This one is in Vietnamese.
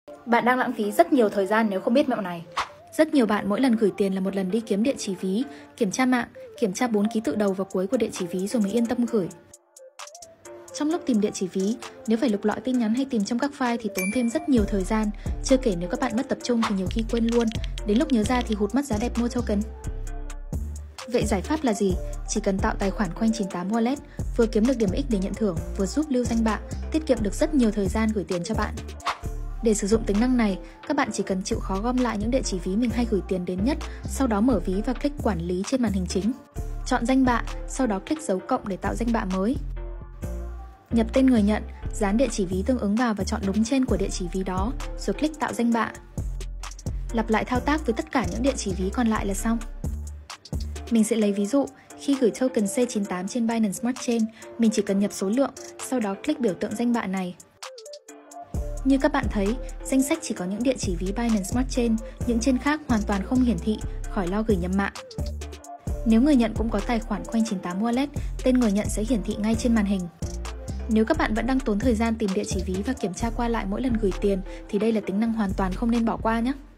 Bạn đang lãng phí rất nhiều thời gian nếu không biết mẹo này. Rất nhiều bạn mỗi lần gửi tiền là một lần đi kiếm địa chỉ ví, kiểm tra mạng, kiểm tra 4 ký tự đầu và cuối của địa chỉ ví rồi mới yên tâm gửi. Trong lúc tìm địa chỉ ví, nếu phải lục lọi tin nhắn hay tìm trong các file thì tốn thêm rất nhiều thời gian. Chưa kể nếu các bạn mất tập trung thì nhiều khi quên luôn, đến lúc nhớ ra thì hụt mất giá đẹp mua token. Vậy giải pháp là gì? Chỉ cần tạo tài khoản Coin98 Wallet, vừa kiếm được điểm X để nhận thưởng, vừa giúp lưu danh bạ, tiết kiệm được rất nhiều thời gian gửi tiền cho bạn. Để sử dụng tính năng này, các bạn chỉ cần chịu khó gom lại những địa chỉ ví mình hay gửi tiền đến nhất, sau đó mở ví và click quản lý trên màn hình chính. Chọn danh bạ, sau đó click dấu cộng để tạo danh bạ mới. Nhập tên người nhận, dán địa chỉ ví tương ứng vào và chọn đúng trên của địa chỉ ví đó, rồi click tạo danh bạ. Lặp lại thao tác với tất cả những địa chỉ ví còn lại là xong. Mình sẽ lấy ví dụ, khi gửi token C98 trên Binance Smart Chain, mình chỉ cần nhập số lượng, sau đó click biểu tượng danh bạ này. Như các bạn thấy, danh sách chỉ có những địa chỉ ví Binance Smart Chain, những trên khác hoàn toàn không hiển thị, khỏi lo gửi nhầm mạng. Nếu người nhận cũng có tài khoản Coin98 Wallet, tên người nhận sẽ hiển thị ngay trên màn hình. Nếu các bạn vẫn đang tốn thời gian tìm địa chỉ ví và kiểm tra qua lại mỗi lần gửi tiền thì đây là tính năng hoàn toàn không nên bỏ qua nhé.